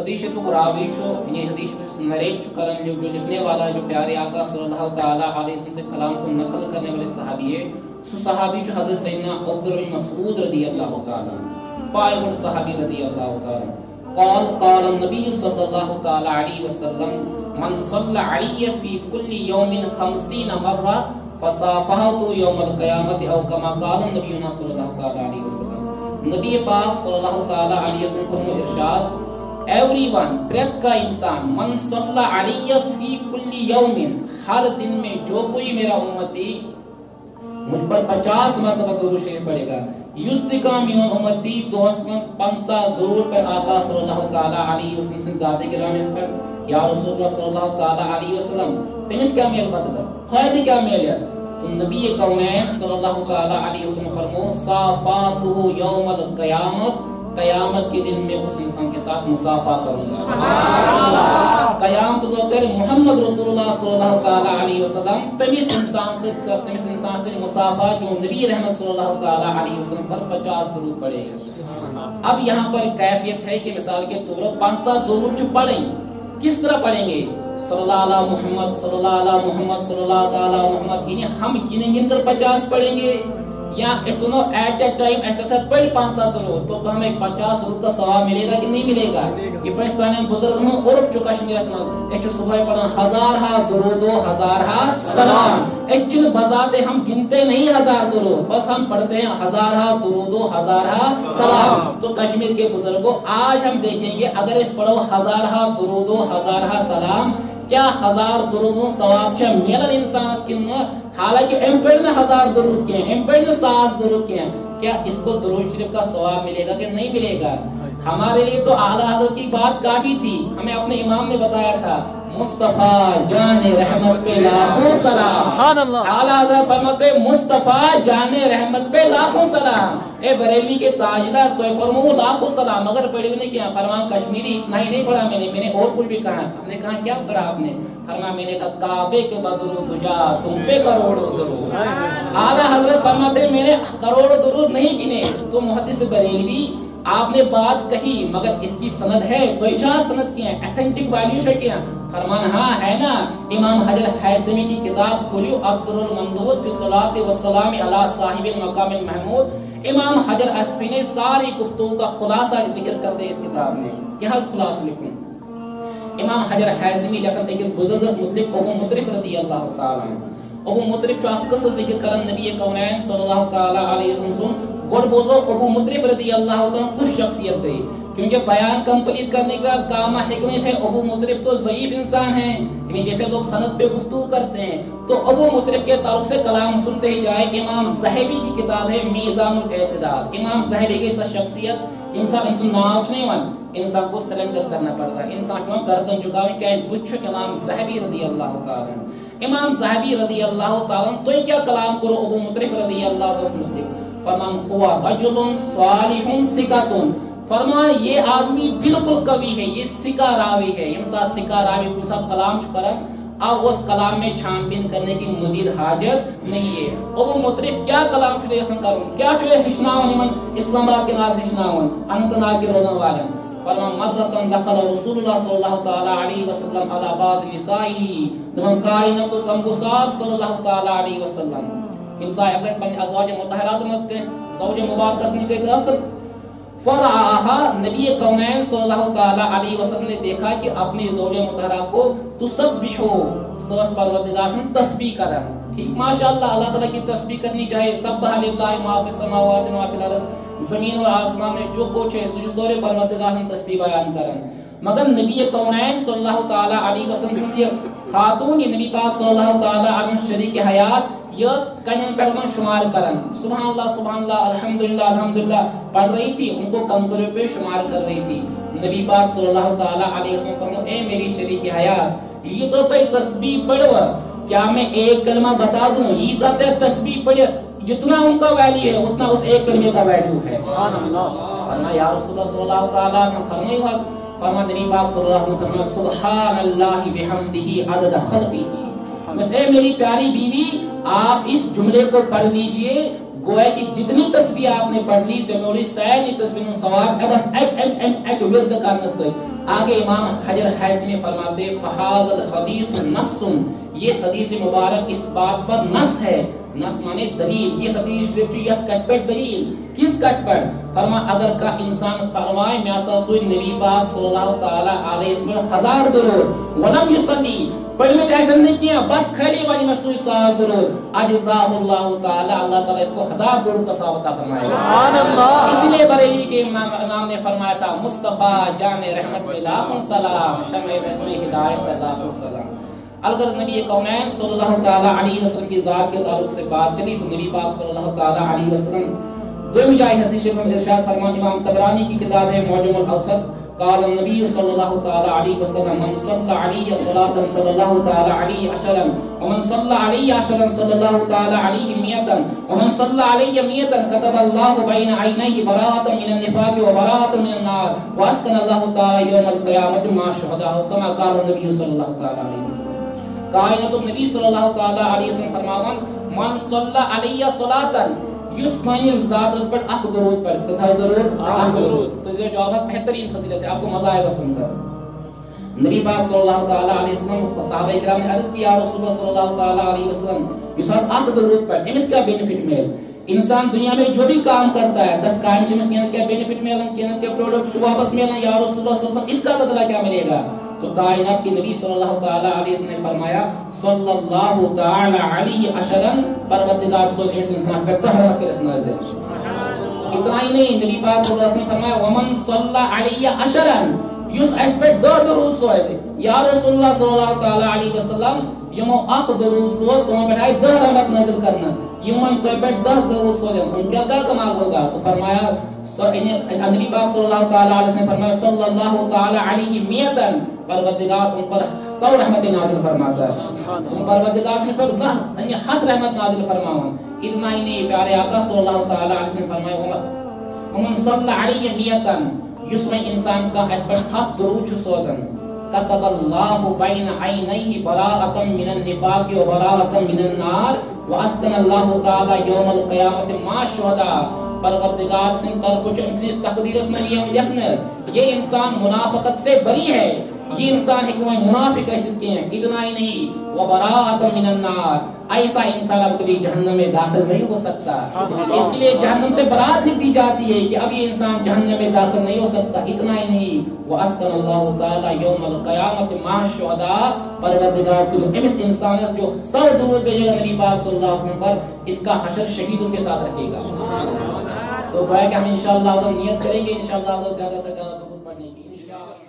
حدیث کو راوی چھو یہ حدیث نریٹ کرن جو لکھنے والا جو پیارے آقا صلی اللہ تعالی علیہ وسلم سے کلام کو نقل کرنے والے صحابی ہے سو صحابی جو حضرت سیدنا عبداللہ بن مسعود رضی اللہ تعالی فائق صحابی رضی اللہ تعالی قال النبی صلی اللہ تعالی علیہ وسلم من صلی علی فی کل یوم 50 مرہ فصافحت یوم القیامت او کما قال النبی صلی اللہ تعالی علیہ وسلم نبی پاک صلی اللہ تعالی علیہ وسلم فرمو ارشاد ایوری ون پریت کا انسان من صلی علی فی کل یوم ہر دن میں جو کوئی میرا امتی مجھ پر 50 مرتبہ درود شریف پڑھے گا یستقام میون امتی دوس من 50 درود پر آقا صلی اللہ تعالی علیہ وسلم سے ذات گرامی اس پر یا رسول اللہ صلی اللہ تعالی علیہ وسلم تمس کیا میل بدل فائدہ کیا میل ہے تو نبی کونین صلی اللہ تعالی علیہ وسلم فرمو صافاتہ یوم القیامت قیامت کے دن میں اس انسان کے ساتھ مصافحہ کروں گا قیامت تو کر محمد رسول اللہ صلی اللہ تعالی علیہ وسلم تمس انسان سے مصافحہ جو نبی رحمت صلی اللہ تعالی علیہ وسلم پر 50 درود پڑھے گا اب یہاں پر کیفیت ہے کہ مثال کے طور پر 50 درود جو پڑھیں کس طرح پڑھیں گے صلی اللہ علیہ محمد صلی اللہ علیہ محمد صلی اللہ تعالی محمد یعنی ہم گن کر 50 پڑھیں گے یا سنو ایٹ اے ٹائم ایسا پڑھ 50 درود تو ہمیں 50 درود کا ثواب ملے گا کہ نہیں ملے گا یہ پاکستانی بزرگ ہوں عرف چکا کشمیر میں ایچ صبح پڑھنا ہزارہا درود و ہزارہا سلام ایچ بذات ہم گنتے نہیں 1000 درود بس ہم پڑھتے ہیں ہزارہا درود و ہزارہا سلام تو کشمیر کے بزرگوں آج ہم دیکھیں گے اگر اس پڑھو ہزارہا درود و ہزارہا سلام کیا 1000 درود ثواب چھے میلن انسان اس کن حالانکہ امپیڈ نے 1000 درود کیے ہیں امپیڈ نے 100 درود کیے ہیں کیا اس کو درود شریف کا ثواب ملے گا کہ نہیں ملے گا ہمارے لیے تو اعلیٰ حضرت کی بات کافی تھی ہمیں اپنے امام نے بتایا تھا مصطفیٰ جان رحمت پہ لاکھوں سلام اعلیٰ حضرت فرماتے مصطفیٰ جان رحمت پہ لاکھوں سلام اے بریلوی کے تاجدار تو فرمو لاکھوں سلام اگر پڑھی نے کیا فرمان کشمیری اتنا ہی نہیں پڑھا میں نے اور کچھ بھی کہا ہم نے کہا کیا کرا آپ نے فرما میں نے کہا کعبے کے بدرو تجا تم پہ کروڑوں درود اعلیٰ حضرت فرماتے میں نے کروڑوں درود نہیں گنے تو محدث بریلوی آپ نے بات کہی مگر اس کی سند ہے تو اجازت سند کی ہے ایتھنٹک ویلیو سے کیا فرمان ہاں ہے نا امام حجر حیثمی کی کتاب کھولیو عبد الممدود فی الصلاۃ والسلام علی صاحب المقام المحمود امام حجر اسفی نے ساری گفتگو کا خلاصہ ذکر کر دے اس کتاب میں کیا خلاصہ لکھوں امام حجر حیثمی لکھن ایک بزرگس مطلق ابو مطرف رضی اللہ تعالی ابو مطرف جو قصہ ذکر کرن نبی کونین صلی اللہ تعالی علیہ وسلم گوڑ بوزو ابو مطرف رضی اللہ عنہ کچھ شخصیت تھی کیونکہ بیان کمپلیٹ کرنے کا کام حکمت ہے ابو مطرف تو ضعیف انسان ہیں یعنی جیسے لوگ سند پہ گفتگو کرتے ہیں تو ابو مطرف کے تعلق سے کلام سنتے ہی جائے امام زہبی کی کتاب ہے میزان الاعتدال امام زہبی کی شخصیت انسان نام نہیں ون انسان کو سرنڈر کرنا پڑتا ہے انسان کو گردن جھکاوے کیا بچھ امام زہبی رضی اللہ تعالی امام زہبی رضی اللہ تعالی تو کیا کلام کرو ابو مطرف رضی اللہ تعالی فرمان ہوا رجل صالح ثقۃ فرمان یہ آدمی بالکل قوی ہے یہ ثقہ راوی ہے انسان ثقہ راوی کو ساتھ کلام کرن اب اس کلام میں چھان بین کرنے کی مزید حاجت نہیں ہے ابو مطرف کیا کلام چھے ایسا کرن کیا چھے ہشناون من اسلام آباد کے ناز ہشناون انت ناگ کے روزن والن فرمان مدرتن دخل رسول اللہ صلی اللہ تعالی علیہ وسلم علی بعض نسائی دمن کائنت و کمگسار صلی اللہ تعالی علیہ وسلم انسان اگر پن ازواج مطہرات میں کے زوج مبارکہ سے کے داخل فرعاہا نبی کونین صلی اللہ تعالی علیہ وسلم نے دیکھا کہ اپنی زوج مطہرہ کو تسبحو سوس پروردگار سے تسبیح کرن ٹھیک ماشاءاللہ اللہ تعالی کی تسبیح کرنی چاہیے سبح للہ ما فی السماوات و فی الارض زمین و آسمان میں جو کچھ ہے سجدے پروردگار سے تسبیح بیان کرن مگر نبی کونین صلی اللہ تعالی علیہ وسلم کی خاتون یہ نبی پاک صلی اللہ تعالی علیہ وسلم شریک حیات یس کنن پہ شمار کرن سبحان اللہ الحمدللہ الحمدللہ پڑھ رہی تھی ان کو کم کرے پہ شمار کر رہی تھی نبی پاک صلی اللہ تعالی علیہ وسلم فرمو اے میری شریک حیات یہ جو تسبیح پڑھو کیا میں ایک کلمہ بتا دوں یہ ذات تسبیح پڑھ جتنا ان کا ویلیو ہے اتنا اس ایک کلمے کا ویلیو ہے سبحان اللہ فرمایا یا رسول اللہ صلی اللہ تعالی علیہ وسلم فرمایا فرما نبی پاک صلی اللہ علیہ وسلم فرمایا سبحان اللہ بحمدہ عدد خلقہ بس اے میری پیاری بیوی آپ اس جملے کو پڑھ لیجئے گویا کہ جتنی تسبیح آپ نے پڑھ لی جمعوری سینی تسبیح ثواب بس ایک ورد کرنا سے آگے امام حجر حیثمی فرماتے فہذا الحدیث نص، یہ حدیث مبارک اس بات پر نص ہے، نص مانے دلیل، یہ حدیث شریف چھ یت کٹ پٹ دلیل، کس کٹ پٹ؟ فرما اگر کا انسان فرمائے میں اسا سوئی نبی پاک صلی اللہ تعالی علیہ وسلم 1000 درود ولم یصلی، پڑھنے ایسا نہیں کیا بس خالی وانی میں سوئی 100 درود، اجزاہ اللہ تعالی، اللہ تعالی اس کو 1000 درود کا ثواب عطا فرمائے گا، سبحان اللہ۔ اس لیے بریلوی کے امام نے فرمایا تھا مصطفیٰ جان رحمت پہ لاکھوں سلام، شمع نظم ہدایت پہ لاکھوں سلام۔ الغرض نبی کونین صلی اللہ تعالی علیہ وسلم کی ذات کے تعلق سے بات چلی تو نبی پاک صلی اللہ تعالی علیہ وسلم دوم جائے حدیث شریف میں ارشاد فرمان امام طبرانی کی کتاب ہے معجم الاوسط، قال النبی صلی اللہ تعالی علیہ وسلم من صلی علی صلاۃ صلی اللہ تعالی علیہ عشرا ومن صلی علی عشرا صلی اللہ تعالی علیہ مئتا ومن صلی علی مئتا كتب اللہ بین عینیہ براءۃ من النفاق وبراءۃ من النار واسکن اللہ تعالی یوم القیامۃ مع الشہداء كما قال النبی صلی اللہ تعالی علیہ وسلم۔ کائنات نبی صلی اللہ تعالی علیہ وسلم فرماوان من صلی علی صلاۃ، یس سانی ذات اس پر اخ درود پر، کتھا درود؟ اخ درود۔ تو یہ جواب ہے بہترین فضیلت ہے، آپ کو مزہ آئے گا سن کر۔ نبی پاک صلی اللہ تعالی علیہ وسلم صحابہ کرام نے عرض کیا رسول اللہ صلی اللہ تعالی علیہ وسلم یس اخ درود پر امس کیا بینیفٹ مل؟ انسان دنیا میں جو بھی کام کرتا ہے تب کام چمس کیا بینیفٹ ملن، کیا پروڈکٹ واپس ملن، یا رسول اللہ صلی اللہ علیہ وسلم اس کا بدلہ کیا ملے گا؟ تو کائنات کے نبی صلی اللہ تعالی علیہ وسلم نے فرمایا صلی اللہ تعالی علیہ عشرا، پروردگار سوچ اس انسان پر رحمت کے رسنا ہے۔ اتنا ہی نہیں، نبی پاک صلی اللہ علیہ وسلم نے فرمایا ومن صلی علیہ عشرا، یس اس پر 10 درود سوئے، یا رسول اللہ صلی اللہ تعالی علیہ وسلم یمو اخ درود سو تم پر 10 رحمت نازل کرنا، یمن تو پر 10 درود سو ان کیا کمال ہوگا؟ تو فرمایا نبی پاک صلی اللہ تعالی علیہ وسلم نے فرمایا صلی اللہ تعالی علیہ مئتا، پروردگار ان پر 100 رحمت نازل فرماتا ہے، ان پروردگار نے پر نہ 7 رحمت نازل فرماون۔ اتنا ہی نہیں، پیارے آقا صلی اللہ تعالی علیہ وسلم نے فرمایا ومن صلی علیہ مئتا، یس میں انسان کا اس پر 7 درود سوزن كتب الله بين عينيه براءة من النفاق وبراءة من النار واسكن الله تعالى يوم القيامة مع الشهداء۔ پروردگار سے طرف سے تقدیر اس میں یہ لکھنا یہ انسان منافقت سے بری ہے، یہ انسان حکمت منافق ایسے کے ہیں۔ اتنا ہی نہیں وبراءۃ من النار، ایسا انسان اب کبھی جہنم میں داخل نہیں ہو سکتا، اس کے لیے جہنم سے برات لکھ دی جاتی ہے کہ اب یہ انسان جہنم میں داخل نہیں ہو سکتا۔ اتنا ہی نہیں واسکن اللہ تعالی یوم القیامۃ مع الشہداء، پروردگار تو اس انسان جو 100 درود بھیجے گا نبی پاک صلی اللہ علیہ وسلم پر، اس کا حشر شہیدوں کے ساتھ رکھے گا۔ تو گویا کہ ہم انشاءاللہ نیت کریں گے انشاءاللہ زیادہ سے زیادہ درود پڑھنے کی انشاءاللہ۔